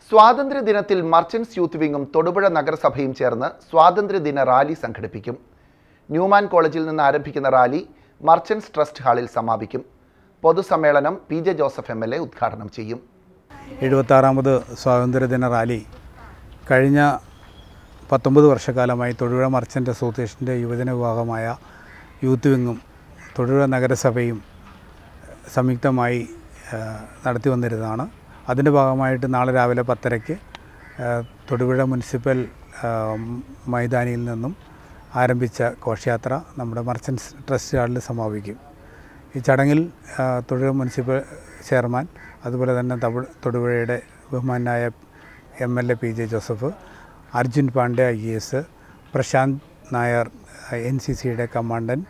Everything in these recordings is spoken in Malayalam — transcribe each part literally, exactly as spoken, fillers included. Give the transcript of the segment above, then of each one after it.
സ്വാതന്ത്ര്യദിനത്തിൽ മർച്ചന്റ്സ് യൂത്ത് വിംഗും തൊടുപുഴ നഗരസഭയും ചേർന്ന് സ്വാതന്ത്ര്യദിന റാലി സംഘടിപ്പിക്കും. ന്യൂമാൻ കോളേജിൽ നിന്ന് ആരംഭിക്കുന്ന റാലി മർച്ചന്റ്സ് ട്രസ്റ്റ് ഹാളിൽ സമാപിക്കും. പൊതുസമ്മേളനം P J Joseph M L A ഉദ്ഘാടനം ചെയ്യും. എഴുപത്താറാമത് സ്വാതന്ത്ര്യദിന റാലി കഴിഞ്ഞ പത്തൊമ്പത് വർഷക്കാലമായി തൊടുപുഴ മർച്ചൻ്റ് അസോസിയേഷൻ്റെ യുവജന വിഭാഗമായ യൂത്ത് വിംഗും തൊടുപുഴ നഗരസഭയും സംയുക്തമായി നടത്തി വന്നിരുന്നതാണ്. അതിൻ്റെ ഭാഗമായിട്ട് നാളെ രാവിലെ പത്തരയ്ക്ക് തൊടുപുഴ മുനിസിപ്പൽ മൈതാനിയിൽ നിന്നും ആരംഭിച്ച ഘോഷയാത്ര നമ്മുടെ മർച്ചൻസ് ട്രസ്റ്റ് ഹാളിൽ സമാപിക്കും. ഈ ചടങ്ങിൽ തൊടുപുഴ മുനിസിപ്പൽ ചെയർമാൻ, അതുപോലെ തന്നെ തൊടുപുഴയുടെ ബഹുമാനായ M L A P J Joseph, Arjun Pandey I A S, Prashant Nair N C സിയുടെ commandant,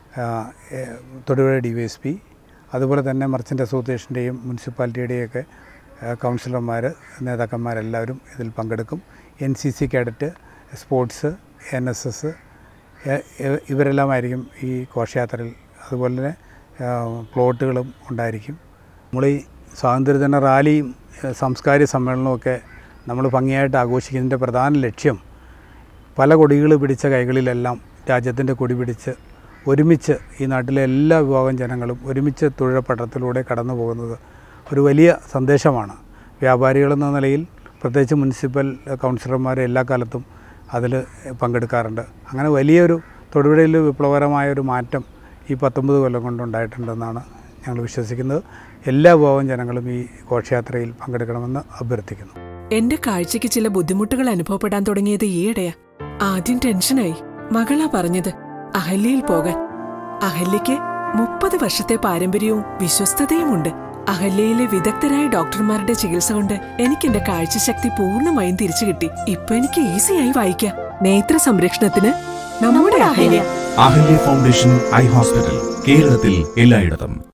Thodupuzha D Y S P, അതുപോലെ തന്നെ മർച്ചൻ്റ് അസോസിയേഷൻ്റെയും മുനിസിപ്പാലിറ്റിയുടെയൊക്കെ കൗൺസിലർമാർ, നേതാക്കന്മാരെല്ലാവരും ഇതിൽ പങ്കെടുക്കും. N C C cadet, sports, N S S ഇവരെല്ലാമായിരിക്കും ഈ ഘോഷയാത്രയിൽ. അതുപോലെ തന്നെ പ്ലോട്ടുകളും ഉണ്ടായിരിക്കും. നമ്മൾ ഈ സ്വാതന്ത്ര്യദിന റാലിയും സാംസ്കാരിക സമ്മേളനവുമൊക്കെ നമ്മൾ ഭംഗിയായിട്ട് ആഘോഷിക്കുന്നതിൻ്റെ പ്രധാന ലക്ഷ്യം പല കൊടികൾ പിടിച്ച കൈകളിലെല്ലാം രാജ്യത്തിൻ്റെ കൊടി പിടിച്ച് ഒരുമിച്ച് ഈ നാട്ടിലെ എല്ലാ വിഭാഗം ജനങ്ങളും ഒരുമിച്ച് തൊഴിൽ പട്ടത്തിലൂടെ കടന്നു പോകുന്നത് ഒരു വലിയ സന്ദേശമാണ്. വ്യാപാരികളെന്ന നിലയിൽ പ്രത്യേകിച്ച് മുനിസിപ്പൽ കൗൺസിലർമാർ എല്ലാ കാലത്തും അതിൽ പങ്കെടുക്കാറുണ്ട്. അങ്ങനെ വലിയൊരു തൊടുപുഴയിൽ വിപ്ലവകരമായൊരു മാറ്റം ഈ പത്തൊമ്പത് കൊല്ലം കൊണ്ടുണ്ടായിട്ടുണ്ടെന്നാണ് ഞങ്ങൾ വിശ്വസിക്കുന്നത്. എല്ലാ വിഭാഗം ജനങ്ങളും ഈ ഘോഷയാത്രയിൽ പങ്കെടുക്കണമെന്ന് അഭ്യർത്ഥിക്കുന്നു. എന്റെ കാഴ്ചയ്ക്ക് ചില ബുദ്ധിമുട്ടുകൾ അനുഭവപ്പെടാൻ തുടങ്ങിയത് ഈയിടെയാ. ആദ്യം ടെൻഷനായി. മകളാ പറഞ്ഞത് അഹല്യയിൽ പോകാൻ. അഹല്യയ്ക്ക് മുപ്പത് വർഷത്തെ പാരമ്പര്യവും വിശ്വസ്തതയുമുണ്ട്. അഹല്യയിലെ വിദഗ്ധരായ ഡോക്ടർമാരുടെ ചികിത്സ കൊണ്ട് എനിക്ക് എന്റെ കാഴ്ചശക്തി പൂർണ്ണമായും തിരിച്ചു കിട്ടി. ഇപ്പൊ എനിക്ക് ഈസിയായി വായിക്കാം. നേത്ര സംരക്ഷണത്തിന് നമ്മുടെ Ahalya. Ahalya foundation eye hospital, കേരളത്തിൽ എല്ലായിടത്തും.